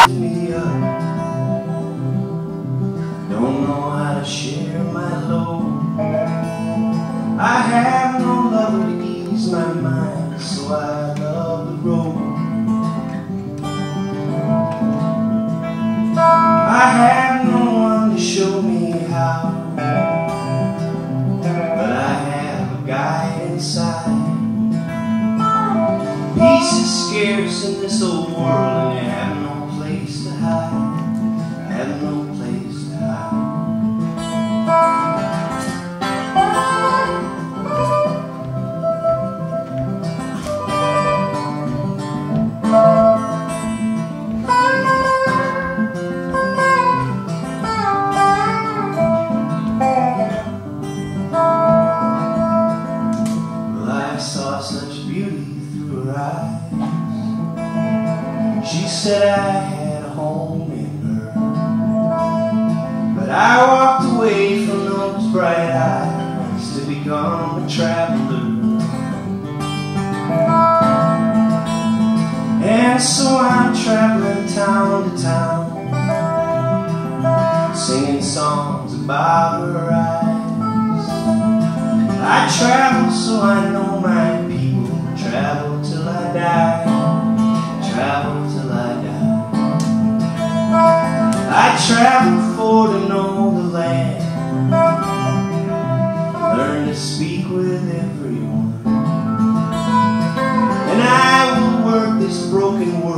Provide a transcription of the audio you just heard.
me up. Don't know how to share my load. I have no love to ease my mind, so I love the road. I have no one to show me how, but I have a guide inside. Peace is scarce in this old world, and you have no place to hide. Have no place to hide. Well, I saw such beauty through her eyes. She said I had a home in her, but I walked away from those bright eyes to become a traveler. And so I'm traveling town to town, singing songs about her eyes. I travel so I know my people, travel till I die, travel till I die. I travel for to know the land, learn to speak with everyone, and I will work this broken world